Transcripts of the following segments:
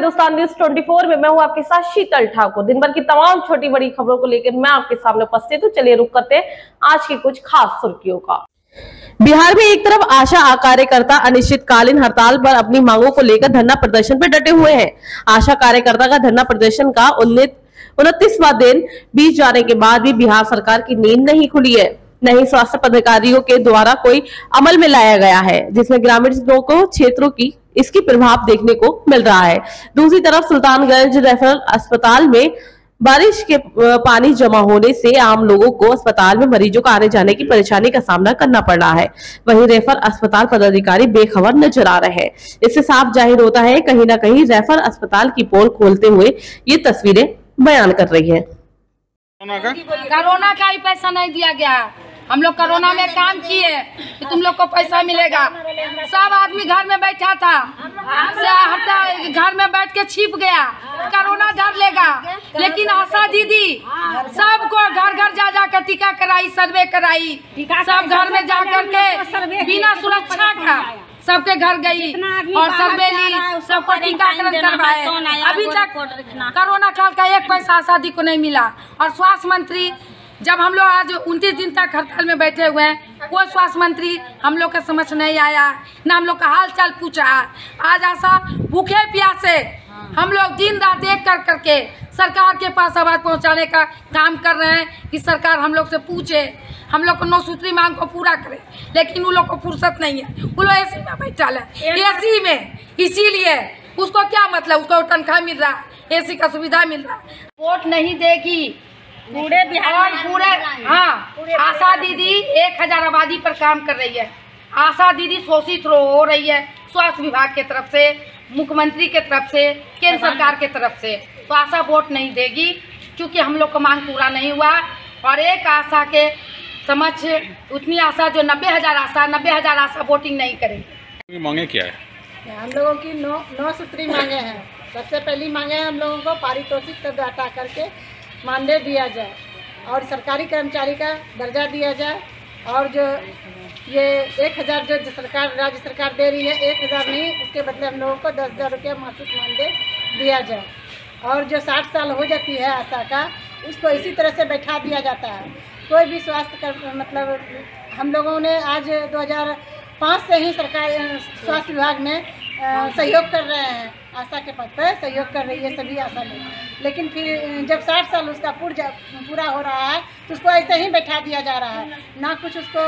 Hindustan news 24 में मैं हूं आपके साथ शीतल ठाकुर। दिन भर की तमाम छोटी बड़ी खबरों को लेकर मैं आपके सामने उपस्थित हूं। चलिए रुक करते हैं आज की कुछ खास सुर्खियों का। बिहार में एक तरफ आशा कार्यकर्ता अनिश्चितकालीन हड़ताल पर अपनी मांगों को लेकर धरना प्रदर्शन पर डटे हुए हैं। आशा कार्यकर्ता का धरना प्रदर्शन का 29वां दिन बीत जाने के बाद भी बिहार सरकार की नींद नहीं खुली है। नहीं स्वास्थ्य पदाधिकारियों के द्वारा कोई अमल में लाया गया है, जिसमें ग्रामीण क्षेत्रों की इसकी प्रभाव देखने को मिल रहा है। दूसरी तरफ सुल्तानगंज रेफरल अस्पताल में बारिश के पानी जमा होने से आम लोगों को अस्पताल में मरीजों को आने जाने की परेशानी का सामना करना पड़ रहा है। वहीं रेफर अस्पताल पदाधिकारी बेखबर नजर आ रहे हैं। इससे साफ जाहिर होता है कहीं न कहीं रेफर अस्पताल की पोल खोलते हुए ये तस्वीरें बयान कर रही है। कोरोना का ही पैसा नहीं दिया गया। हम लोग कोरोना में काम किए कि तुम लोग को पैसा मिलेगा। सब आदमी घर में बैठा था, घर में बैठ के छिप गया, कोरोना डर लेगा। लेकिन आशा दीदी सबको घर घर जा कर टीका कराई, सर्वे कराई, सब घर में जा कर के बिना सुरक्षा का सबके घर गई और सर्वे ली, सबको टीकाकरण करवाए। अभी तक कोरोना काल का एक पैसा आशा दी को नहीं मिला। और स्वास्थ्य मंत्री जब हम लोग आज 29 दिन तक हड़ताल में बैठे हुए हैं, कोई स्वास्थ्य मंत्री हम लोग के समझ नहीं आया, ना हम लोग का हाल चाल पूछा। आज आशा भूखे प्यासे हम लोग दिन रात एक कर करके सरकार के पास आवाज पहुंचाने का काम कर रहे हैं कि सरकार हम लोग से पूछे, हम लोग को 9 सूत्री मांग को पूरा करे। लेकिन उन लोग को फुर्सत नहीं है, वो लोग एसी में बैठा है, एसी में। इसीलिए उसको क्या मतलब, उसको तनख्वाह मिल रहा है, एसी का सुविधा मिल रहा है। वोट नहीं देगी पूरे बिहार में, पूरे आशा दीदी 1000 आबादी पर काम कर रही है। आशा दीदी शोषित हो रही है स्वास्थ्य विभाग के तरफ से, मुख्यमंत्री के तरफ से, केंद्र सरकार के तरफ से। तो आशा वोट नहीं देगी क्योंकि हम लोग का मांग पूरा नहीं हुआ। और एक आशा के समझ उतनी आशा जो 90,000 आशा वोटिंग नहीं करेगी। मांगे क्या है? हम लोगों की 9 सूत्री मांगे हैं। सबसे पहली मांगे हैं हम लोगों को पारितोषिक सब हटा करके मानदेय दिया जाए और सरकारी कर्मचारी का दर्जा दिया जाए। और जो ये 1000 जो सरकार राज्य सरकार दे रही है, 1000 नहीं, उसके बदले हम लोगों को 10,000 रुपया मासिक मानदेय दिया जाए। और जो 60 साल हो जाती है आशा का, उसको इसी तरह से बैठा दिया जाता है। कोई भी स्वास्थ्य का मतलब हम लोगों ने आज 2005 से ही सरकार स्वास्थ्य विभाग में सहयोग कर रहे हैं, आशा के पद पर सहयोग कर रही है सभी आशा लोग। लेकिन फिर जब 60 साल उसका पूरा हो रहा है तो उसको ऐसे ही बैठा दिया जा रहा है, ना कुछ उसको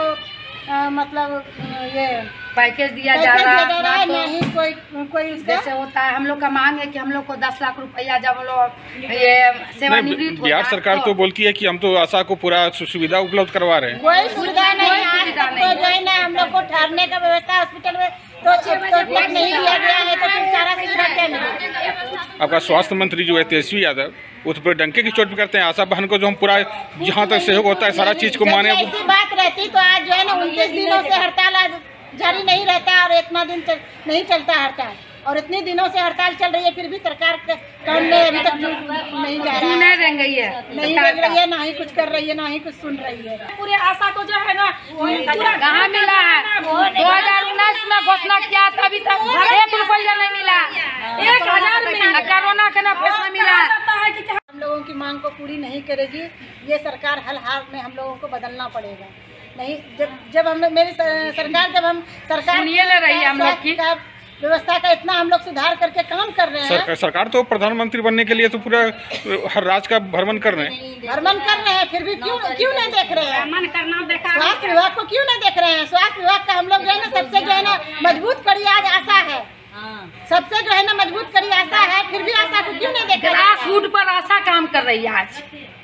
मतलब ये पैकेज दिया जा रहा है, ना ही कोई उसका जैसे होता है। हम लोग का मांग है कि हम लोग को 10 लाख रुपया जब हम लोग ये सेवानिवृत्त बिहार सरकार तो बोलती है कि हम तो आशा को पूरा सुविधा उपलब्ध करवा रहे हैं। कोई सुविधा नहीं है, जो है ना हम लोग को ठहरने का व्यवस्था हॉस्पिटल में तो नहीं दिया गया है, तो फिर सारा सुविधा क्या मिलेगा? आपका स्वास्थ्य मंत्री जो है तेजस्वी यादव, वो तो डंके की चोट भी करते हैं आशा बहन को, जो हम पूरा जहाँ तक सहयोग होता है सारा चीज को माने। ऐसी बात रहती तो आज जो है ना 29 दिनों से हड़ताल आज जारी नहीं रहता और इतना दिन नहीं चलता हड़ताल। और इतने दिनों से हड़ताल चल रही है, फिर भी सरकार काम में अभी तक नहीं जा रहा है, नहीं देंगे ये, नहीं देख रही है, ना ही कुछ कर रही है, ना ही कुछ सुन रही है। पूरे आशा को जो है ना कहाँ मिला है? 2019 में घोषणा किया था, अभी तक 1 रुपया नहीं मिला। 1000 मिला, कोरोना का ना पैसा मिला। हम लोगों की मांग को पूरी नहीं करेगी ये सरकार, हर हाल में हम लोगों को बदलना पड़ेगा। नहीं जब हम मेरी सरकार जब हम सरकार सुनिए ले रही है हम लोग की व्यवस्था का इतना हम लोग सुधार करके काम कर रहे हैं। सरकार तो प्रधानमंत्री बनने के लिए तो पूरा हर राज्य का भ्रमण कर रहे हैं, फिर भी क्यों नहीं देख रहे हैं? स्वास्थ्य विभाग को क्यों नहीं देख रहे हैं? स्वास्थ्य विभाग का हम लोग जो है ना सबसे जो है ना मजबूत कड़ी आज आशा है, सबसे जो है ना मजबूत कड़ी आशा है, फिर भी आशा को क्यों नहीं देख रहे हैं? ग्रास रूट पर आशा काम कर रही है आज।